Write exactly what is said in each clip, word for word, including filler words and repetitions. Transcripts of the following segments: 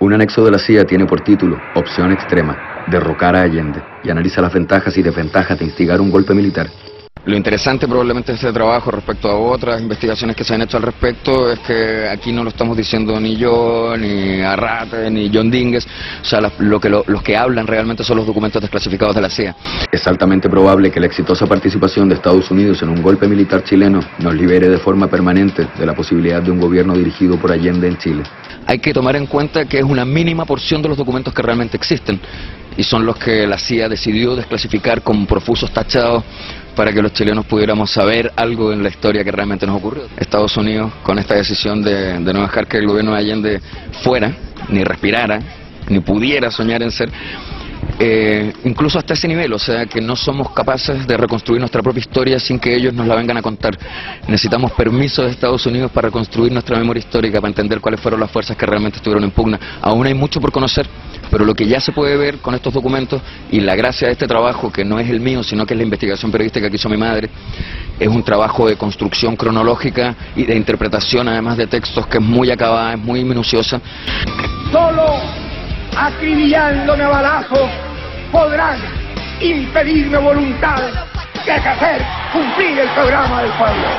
Un anexo de la C I A tiene por título Opción Extrema, derrocar a Allende, y analiza las ventajas y desventajas de instigar un golpe militar. Lo interesante probablemente de este trabajo respecto a otras investigaciones que se han hecho al respecto es que aquí no lo estamos diciendo ni yo, ni Arrate, ni John Dínguez, o sea, la, lo que lo, los que hablan realmente son los documentos desclasificados de la C I A. Es altamente probable que la exitosa participación de Estados Unidos en un golpe militar chileno nos libere de forma permanente de la posibilidad de un gobierno dirigido por Allende en Chile. Hay que tomar en cuenta que es una mínima porción de los documentos que realmente existen y son los que la C I A decidió desclasificar con profusos tachados para que los chilenos pudiéramos saber algo en la historia que realmente nos ocurrió. Estados Unidos, con esta decisión de, de no dejar que el gobierno de Allende fuera, ni respirara, ni pudiera soñar en ser, eh, incluso hasta ese nivel, o sea que no somos capaces de reconstruir nuestra propia historia sin que ellos nos la vengan a contar. Necesitamos permiso de Estados Unidos para reconstruir nuestra memoria histórica, para entender cuáles fueron las fuerzas que realmente estuvieron en pugna. Aún hay mucho por conocer, pero lo que ya se puede ver con estos documentos, y la gracia de este trabajo, que no es el mío, sino que es la investigación periodística que hizo mi madre, es un trabajo de construcción cronológica y de interpretación, además de textos, que es muy acabada, es muy minuciosa. Solo acribillándome a balazos podrán impedirme voluntad de hacer cumplir el programa del pueblo.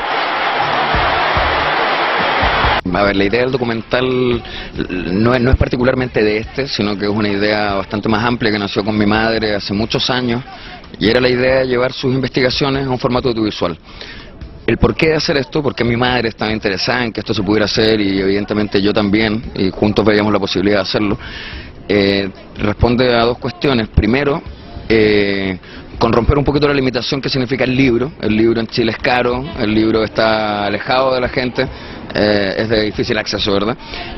A ver, la idea del documental no es, no es particularmente de este, sino que es una idea bastante más amplia que nació con mi madre hace muchos años, y era la idea de llevar sus investigaciones a un formato audiovisual. El porqué de hacer esto, porque mi madre estaba interesada en que esto se pudiera hacer, y evidentemente yo también, y juntos veíamos la posibilidad de hacerlo, eh, responde a dos cuestiones. Primero, eh, con romper un poquito la limitación que significa el libro. El libro en Chile es caro, el libro está alejado de la gente, eh, es de difícil acceso, ¿verdad?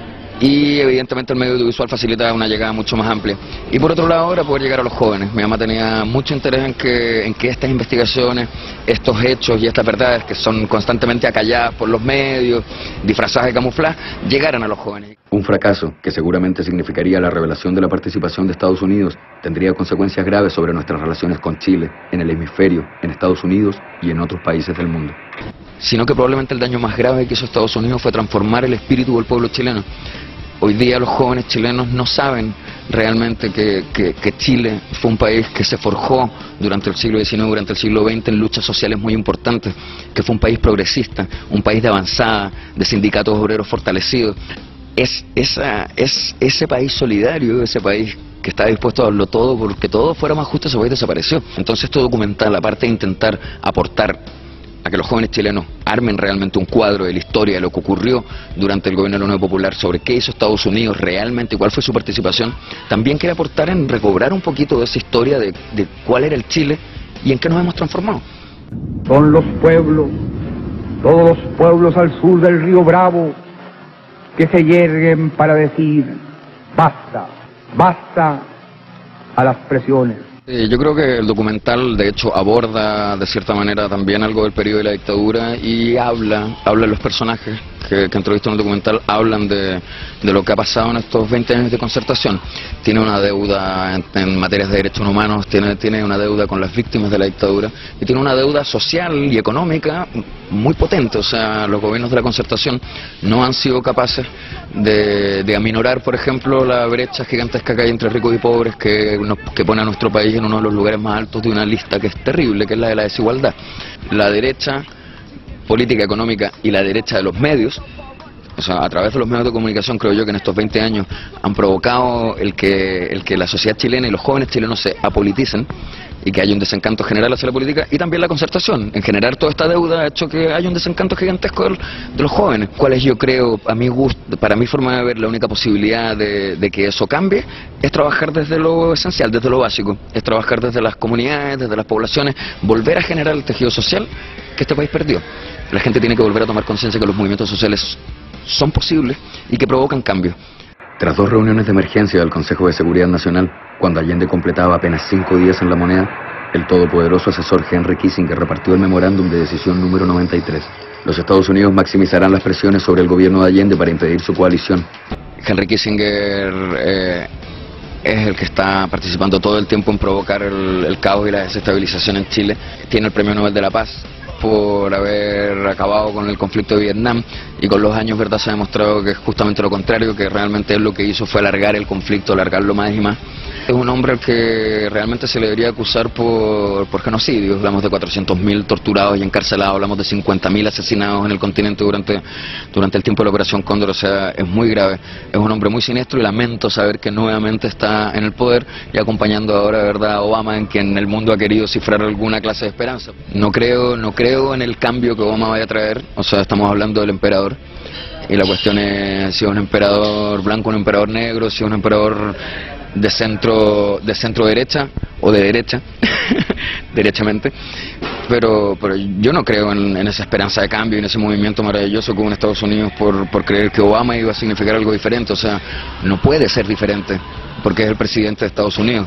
Y evidentemente el medio audiovisual facilita una llegada mucho más amplia. Y por otro lado, ahora poder llegar a los jóvenes. Mi mamá tenía mucho interés en que, en que estas investigaciones, estos hechos y estas verdades que son constantemente acalladas por los medios, disfrazadas de camuflaje, llegaran a los jóvenes. Un fracaso que seguramente significaría la revelación de la participación de Estados Unidos tendría consecuencias graves sobre nuestras relaciones con Chile, en el hemisferio, en Estados Unidos y en otros países del mundo. Sino que probablemente el daño más grave que hizo Estados Unidos fue transformar el espíritu del pueblo chileno. Hoy día los jóvenes chilenos no saben realmente que, que, que Chile fue un país que se forjó durante el siglo diecinueve, durante el siglo veinte en luchas sociales muy importantes, que fue un país progresista, un país de avanzada, de sindicatos obreros fortalecidos. Es, esa, es ese país solidario, ese país que está dispuesto a darlo todo porque todo fuera más justo, ese país desapareció. Entonces este documental, aparte de intentar aportar a que los jóvenes chilenos armen realmente un cuadro de la historia de lo que ocurrió durante el gobierno de la Unión Popular, sobre qué hizo Estados Unidos realmente y cuál fue su participación, también quiere aportar en recobrar un poquito de esa historia de, de cuál era el Chile y en qué nos hemos transformado. Son los pueblos, todos los pueblos al sur del río Bravo, que se yerguen para decir basta, basta a las presiones. Yo creo que el documental, de hecho, aborda de cierta manera también algo del periodo de la dictadura y habla, habla de los personajes que, que entrevistan en el documental, hablan de, de lo que ha pasado en estos veinte años de concertación. Tiene una deuda en, en materias de derechos humanos, tiene, tiene una deuda con las víctimas de la dictadura y tiene una deuda social y económica muy potente. O sea, los gobiernos de la concertación no han sido capaces de, de aminorar, por ejemplo, la brecha gigantesca que hay entre ricos y pobres, que, nos, que pone a nuestro país en uno de los lugares más altos de una lista que es terrible, que es la de la desigualdad. La derecha política, económica y la derecha de los medios, o sea, a través de los medios de comunicación, creo yo que en estos veinte años han provocado el que, el que la sociedad chilena y los jóvenes chilenos se apoliticen y que haya un desencanto general hacia la política, y también la concertación. En generar toda esta deuda ha hecho que haya un desencanto gigantesco de, de los jóvenes, cuales yo creo, a mi gusto, para mi forma de ver, la única posibilidad de, de que eso cambie es trabajar desde lo esencial, desde lo básico, es trabajar desde las comunidades, desde las poblaciones, volver a generar el tejido social que este país perdió. La gente tiene que volver a tomar conciencia que los movimientos sociales son posibles y que provocan cambios. Tras dos reuniones de emergencia del Consejo de Seguridad Nacional, cuando Allende completaba apenas cinco días en la moneda, el todopoderoso asesor Henry Kissinger repartió el memorándum de decisión número noventa y tres. Los Estados Unidos maximizarán las presiones sobre el gobierno de Allende para impedir su coalición. Henry Kissinger eh, es el que está participando todo el tiempo en provocar el, el caos y la desestabilización en Chile. Tiene el Premio Nobel de la Paz por haber acabado con el conflicto de Vietnam, y con los años, verdad, se ha demostrado que es justamente lo contrario, que realmente él lo que hizo fue alargar el conflicto, alargarlo más y más. Es un hombre al que realmente se le debería acusar por, por genocidio. Hablamos de cuatrocientos mil torturados y encarcelados, hablamos de cincuenta mil asesinados en el continente durante, durante el tiempo de la Operación Cóndor. O sea, es muy grave. Es un hombre muy siniestro y lamento saber que nuevamente está en el poder y acompañando ahora, verdad, a Obama, en quien el mundo ha querido cifrar alguna clase de esperanza. No creo, no creo en el cambio que Obama vaya a traer. O sea, estamos hablando del emperador. Y la cuestión es si es un emperador blanco, un emperador negro, si es un emperador de centro de centro derecha o de derecha, derechamente, pero pero yo no creo en, en esa esperanza de cambio y en ese movimiento maravilloso que hubo en Estados Unidos por, por creer que Obama iba a significar algo diferente. O sea, no puede ser diferente porque es el presidente de Estados Unidos.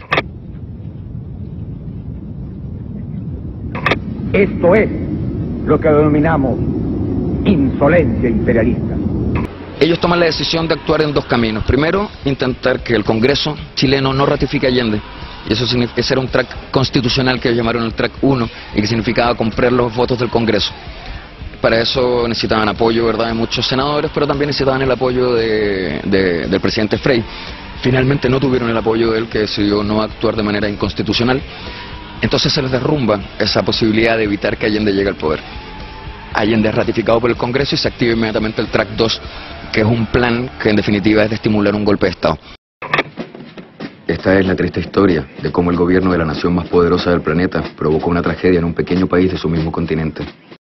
Esto es lo que denominamos insolencia imperialista. Ellos toman la decisión de actuar en dos caminos. Primero, intentar que el Congreso chileno no ratifique a Allende. Y eso significa, ese era un track constitucional que ellos llamaron el track uno y que significaba comprar los votos del Congreso. Para eso necesitaban apoyo, ¿verdad?, de muchos senadores, pero también necesitaban el apoyo de, de, del presidente Frei. Finalmente no tuvieron el apoyo de él, que decidió no actuar de manera inconstitucional. Entonces se les derrumba esa posibilidad de evitar que Allende llegue al poder. Allende es ratificado por el Congreso y se activa inmediatamente el track dos, que es un plan que en definitiva es de estimular un golpe de Estado. Esta es la triste historia de cómo el gobierno de la nación más poderosa del planeta provocó una tragedia en un pequeño país de su mismo continente.